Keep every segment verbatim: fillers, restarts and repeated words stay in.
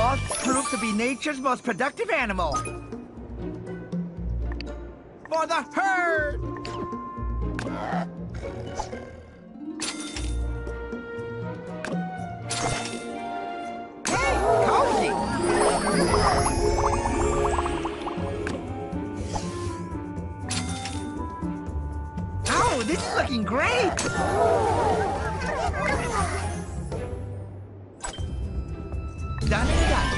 sloth proved to be nature's most productive animal. For the herd! Hey, cozy! Oh, this is looking great! Done and done.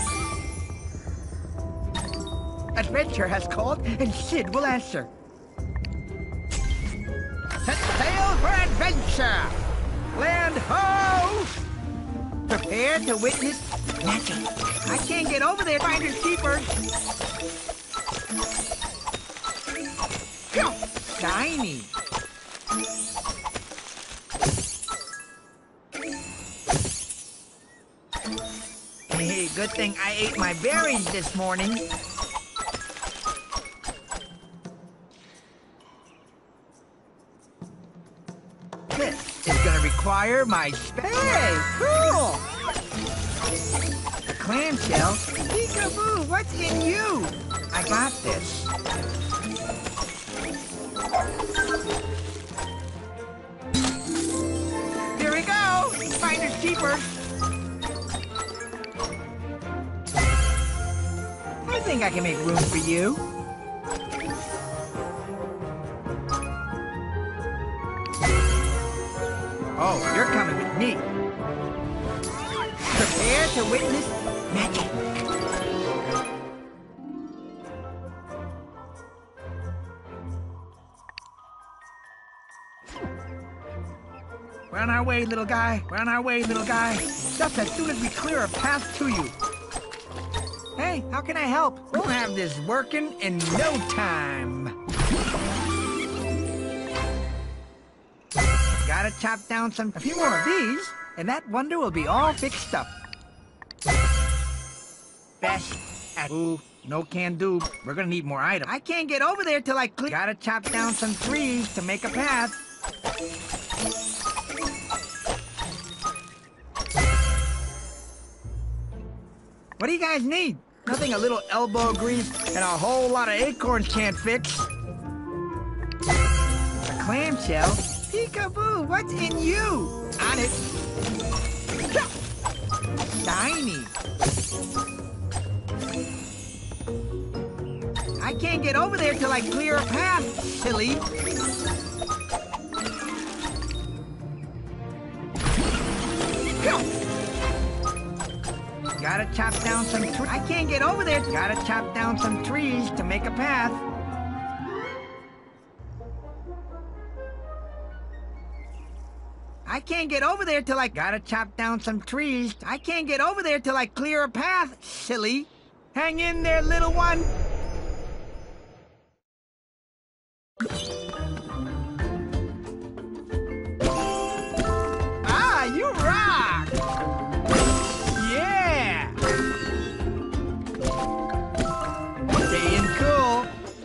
Adventure has called, and Sid will answer. Set sail for adventure! Land ho! Prepare to witness magic. I can't get over there, finders keepers. Go! Shiny. Hey, good thing I ate my berries this morning. This is gonna require my sp- Hey, cool! A clamshell? Peekaboo, what's in you? I got this. Here we go! Finders keepers. I think I can make room for you. Oh, you're coming with me. Prepare to witness magic. We're on our way, little guy. We're on our way, little guy. Just as soon as we clear a path to you. Hey, how can I help? We'll have this working in no time. Gotta chop down some, a few more of these, and that wonder will be all fixed up. Best at, ooh, no can do. We're gonna need more items. I can't get over there till I clear. Gotta chop down some trees to make a path. What do you guys need? Nothing a little elbow grease and a whole lot of acorns can't fix. A clamshell? Peekaboo, what's in you? On it. Shiny. I can't get over there till I clear a path, silly. Gotta chop down some trees. I can't get over there. Gotta chop down some trees to make a path. I can't get over there till I gotta chop down some trees. I can't get over there till I clear a path, silly. Hang in there, little one. Ah, you rock! Yeah! Staying cool.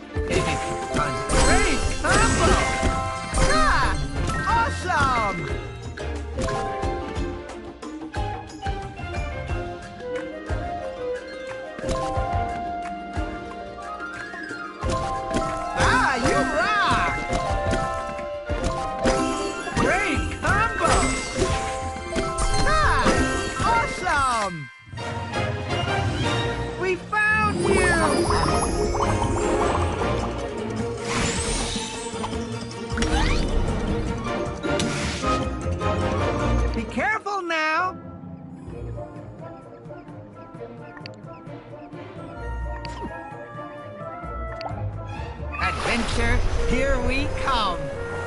Great combo! Ah, awesome! Ah, you rock! Great combo! Ah, awesome! We found you! Be careful now! Adventure, here we come!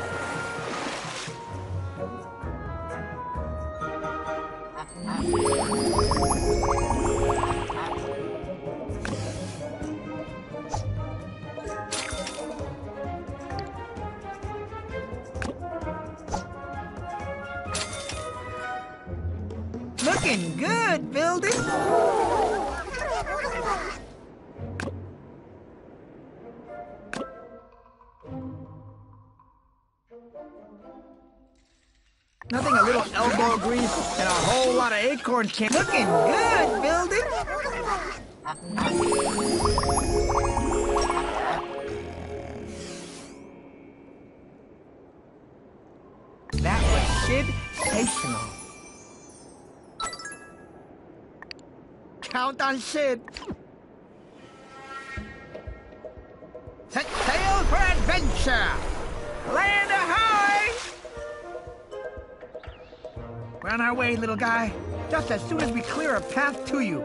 Looking good, building! Nothing a little elbow grease and a whole lot of acorn can't. Looking good, building. That was sensational. Count on Sid. Set sail for adventure. Land ahoy! We're on our way, little guy. Just as soon as we clear a path to you.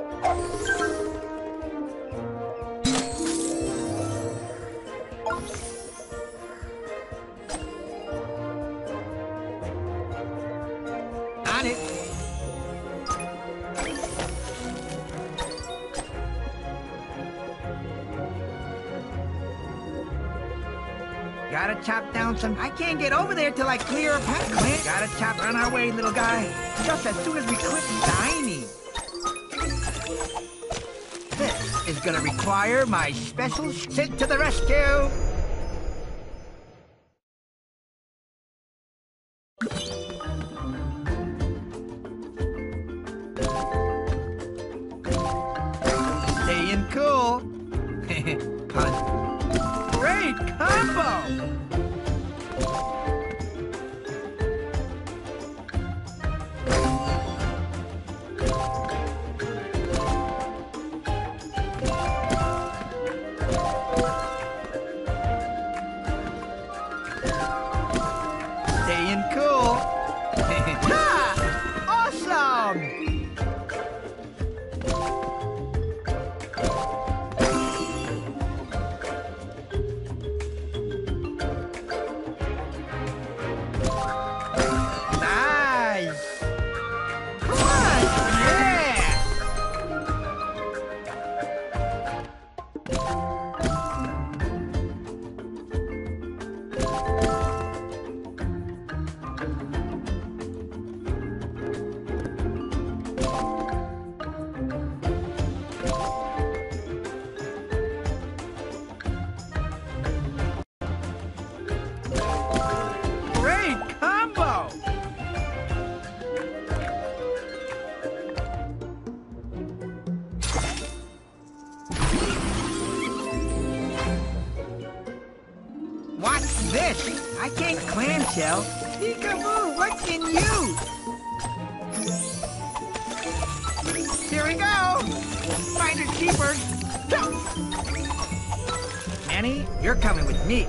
On it. Gotta chop down some... I can't get over there till I clear a path. Gotta chop on our way, little guy. Just as soon as we clear... Tiny. This is gonna require my special... Sit to the rescue! Staying cool. Pun. Great combo! Staying cool. Ha! Awesome! What's this? I can't clamshell. Peekaboo, what's in you? Here we go. Finders keepers. Jump! Manny, you're coming with me.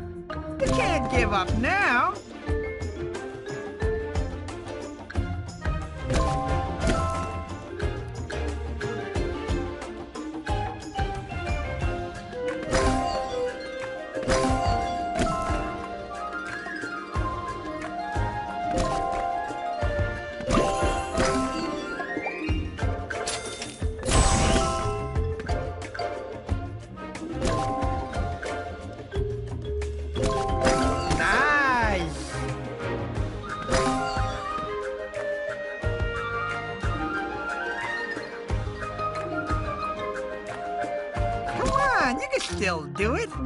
Give up now. on, you can still do it.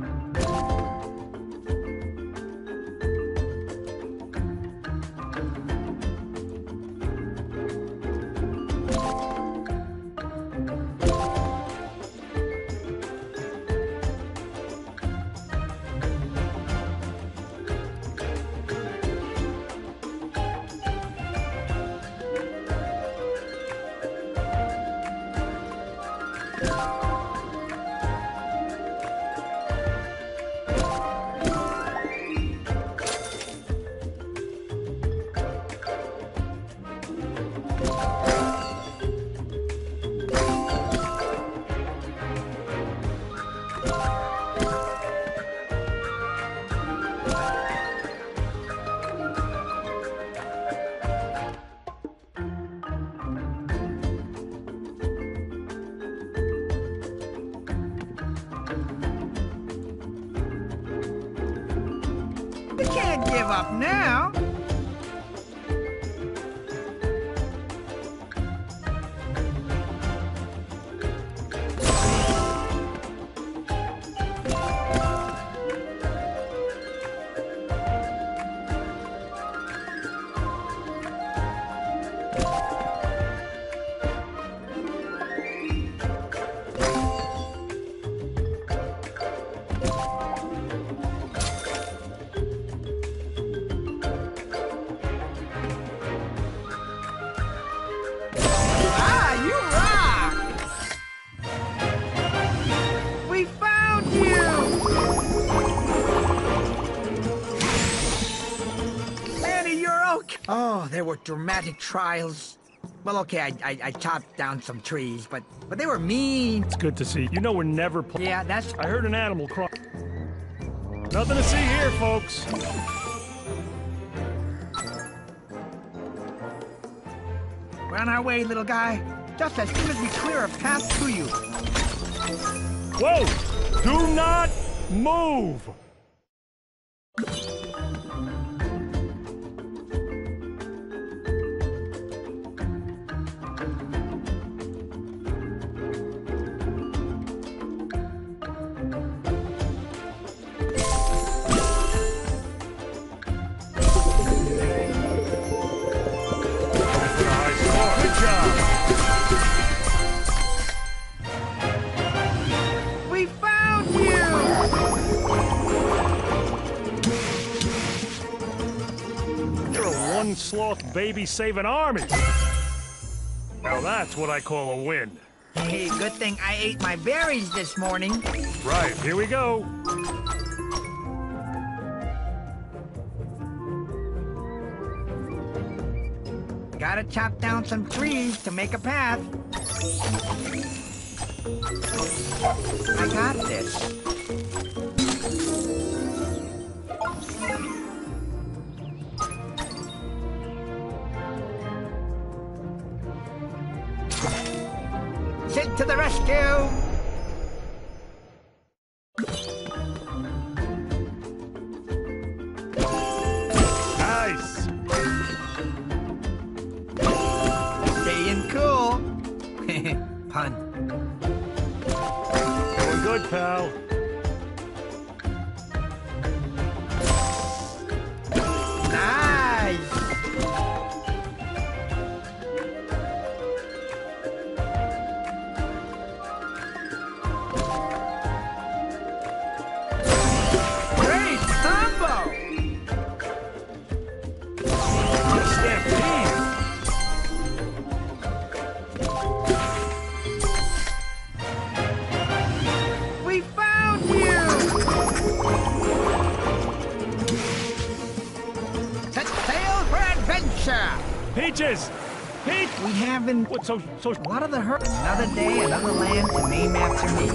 We can't give up now. Oh, there were dramatic trials. Well, okay, I, I, I chopped down some trees, but but they were mean. It's good to see. You know we're never pl- Yeah, that's... I heard an animal cry. Nothing to see here, folks. We're on our way, little guy. Just as soon as we clear a path to you. Whoa! Do not move! Sloth baby saving army. Now that's what I call a win. Hey, good thing I ate my berries this morning. Right, here we go. Gotta chop down some trees to make a path. I got this. Sid to the rescue! Nice! Staying cool. Pun. Going good, pal. Nice! Peaches! Peach! We haven't... What, so, so... What are the hurt? Another day, another land to name after me.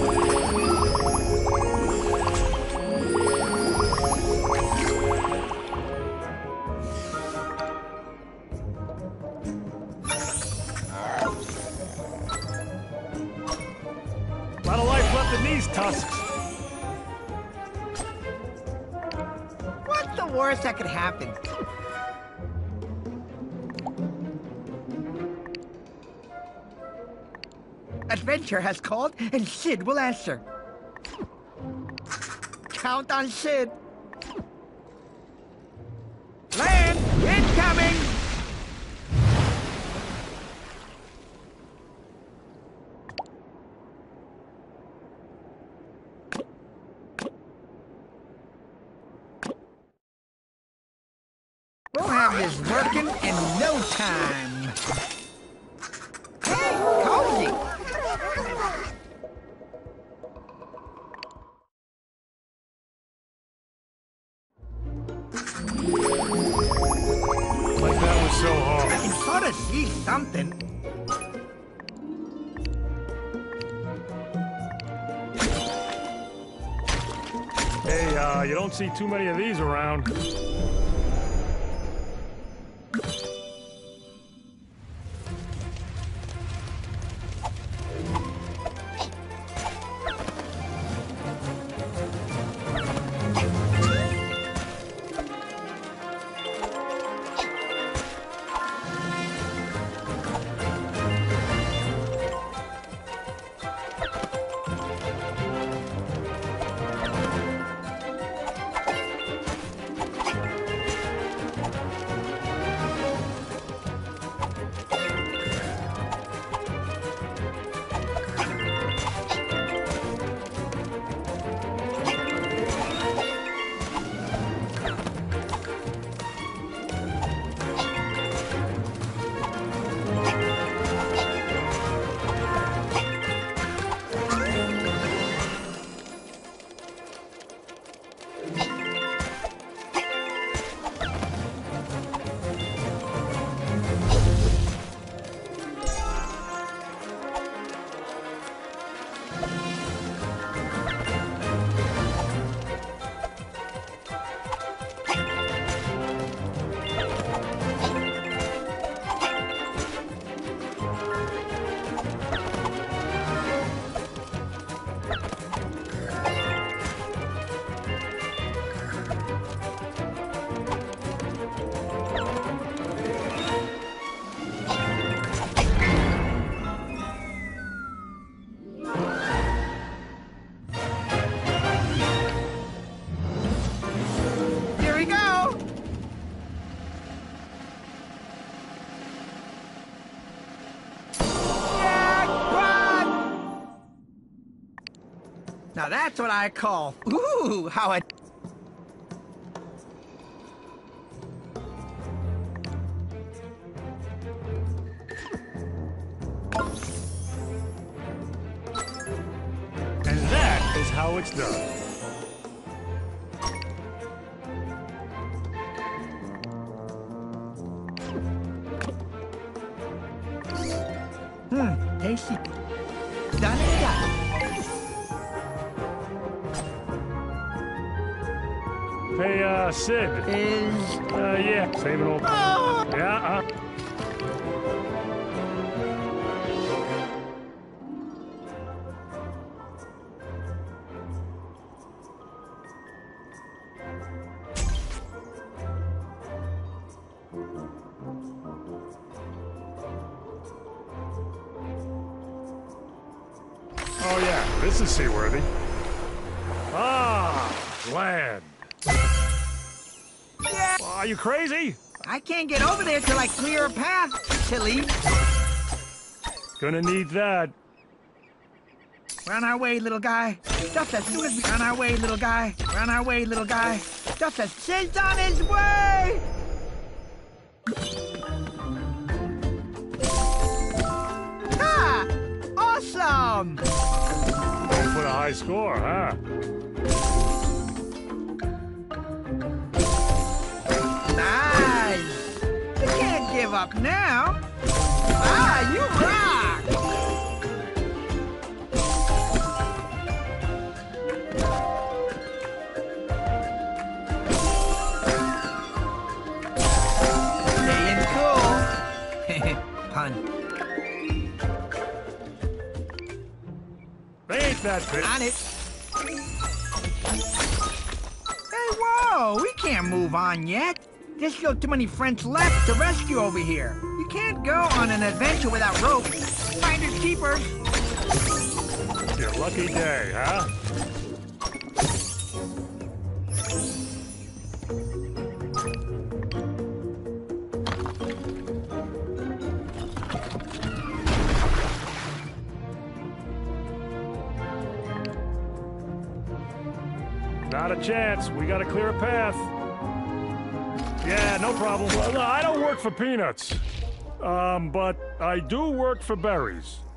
A lot of life left in these tusks. What's the worst that could happen? Adventure has called, and Sid will answer. Count on Sid. Land incoming! We'll have this working in no time. Hey, cozy! Like that was so hard. I can sort of see something. Hey, uh, you don't see too many of these around. Now that's what I call, ooh, how it... And that is how it's done. Hmm, tasty. Done and done. Hey, uh, Sid. Is... Uh, yeah, save it all. Oh! Yeah, uh... Oh, yeah, this is seaworthy. Ah, land. Yeah. Oh, are you crazy? I can't get over there till I clear a path, silly. Gonna need that. We're on our way, little guy. Just as soon as we... On our way, little guy. We're on our way, little guy. Just as... Sid's on his way! Ha! Awesome! Put a high score, huh? Nice! You can't give up now. Ah, you rock! Staying cool. Pun. They ain't that big. On it. Hey, whoa! We can't move on yet. There's still too many friends left to rescue over here. You can't go on an adventure without rope. Finders keepers. Your lucky day, huh? Not a chance. We gotta clear a path. Yeah, no problem. Well, no, I don't work for peanuts. Um, but I do work for berries.